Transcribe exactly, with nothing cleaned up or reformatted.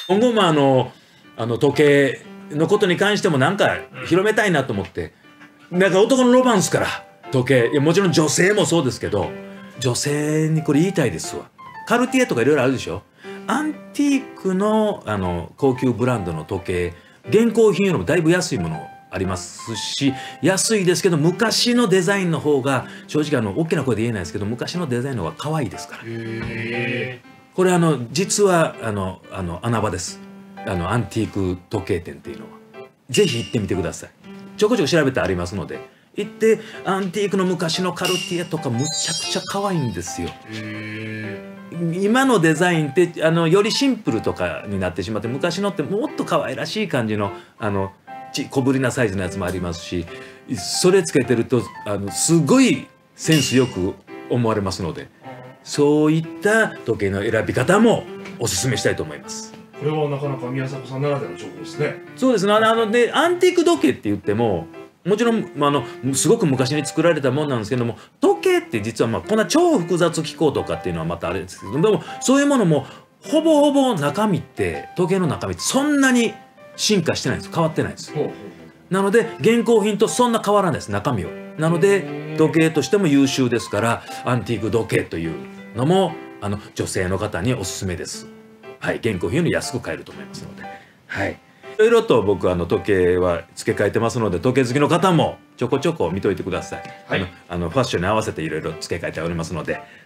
今後もあのあの時計のことに関してもなんか広めたいなと思って、なんか男のロマンスから時計、いやもちろん女性もそうですけど、女性にこれ言いたいですわ。カルティエとかいろいろあるでしょ。アンティークのあの高級ブランドの時計、現行品よりもだいぶ安いものありますし、安いですけど昔のデザインの方が正直あの大きな声で言えないですけど、昔のデザインの方が可愛いですから。へー。これあの実はあのあの穴場です。あのアンティーク時計店っていうのはぜひ行ってみてください。ちょこちょこ調べてありますので行って、アンティークの昔のカルティエとかむちゃくちゃ可愛いんですよ。へー。今のデザインってあのよりシンプルとかになってしまって、昔のってもっと可愛らしい感じのあのち小ぶりなサイズのやつもありますし、それつけてるとあのすごいセンスよく思われますので、そういった時計の選び方もおすすめしたいと思います。 これはなかなか宮迫さんならではの情報ですね。 そうですね。あのでアンティーク時計って言ってももちろんあのすごく昔に作られたものなんですけども、時計って実はまあこんな超複雑機構とかっていうのはまたあれですけど、でもそういうものもほぼほぼ中身って時計の中身ってそんなに進化してないんです。変わってないんです。なので現行品とそんな変わらないです、中身は。なので時計としても優秀ですから、アンティーク時計というのもあの女性の方におすすめです。はい、現行品より安く買えると思いますので、はい、いろいろと僕あの時計は付け替えてますので、時計好きの方もちょこちょこ見といてください。はい、あのあのファッションに合わせていろいろ付け替えておりますので。